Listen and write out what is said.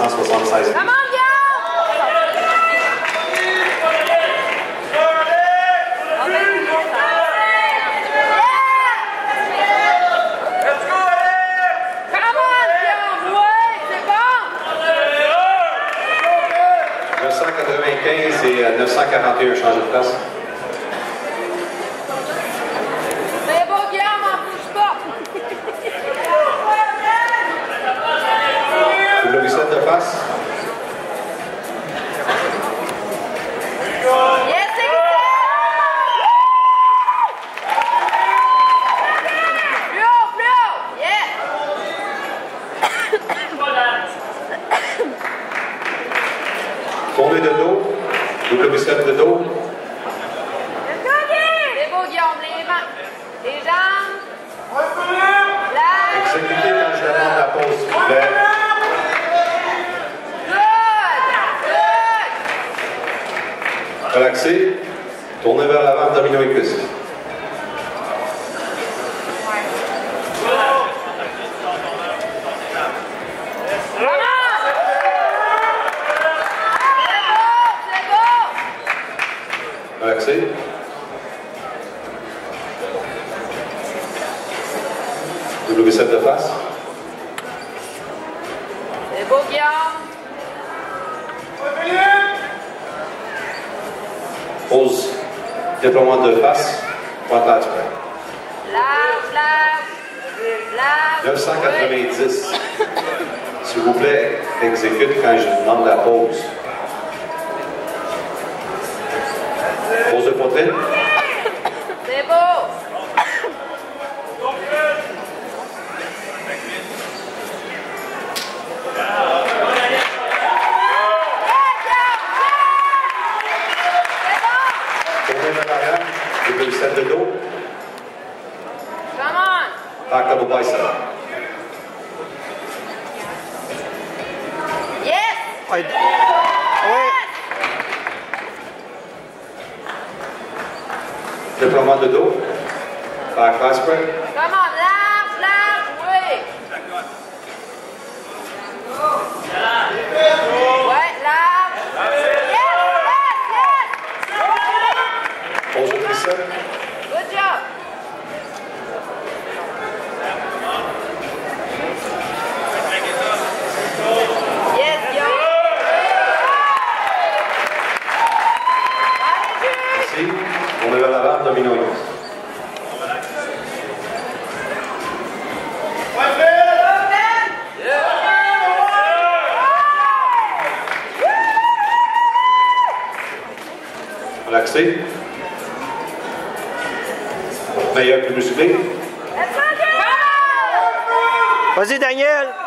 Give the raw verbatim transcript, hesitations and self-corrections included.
cent soixante-seize. Come on, Guillaume! neuf cent quatre-vingt-quinze et neuf cent quarante et un, changez de place. C'est beau, Guillaume, on bouge pas! Double reset de face. Yes, c'est ça! Plus haut, plus haut! Yes! Tournez de dos. Double reset de dos. C'est beau, Guillaume, les mains, les jambes. Là. Exécutez quand je demande la pause, s'il vous plaît. Good! Good! Relaxez. Tournez vers l'avant, abdominaux et cuisses. Relaxez. Double reset de face. C'est beau, Guillaume. Pause. Déploiement de face. Pointage près. Large, large. Large. neuf cent quatre-vingt-dix. S'il vous plaît, exécute quand je demande la pause. Pause de poitrine. C'est beau. Tournez vers l'arrière. Double reset de dos. Come on. Back double bicep. Yes. Ouais. Déploiement de dos. Back pass spread. Come on, large, large, oui. Ouais, large. Yes, yes, yes. Pause de tricep. Good job. Yes, yo. Ici. Tournez vers l'avant, abdominaux et cuisses. Relaxez. Meilleur plus musclé. Vas-y, Daniel!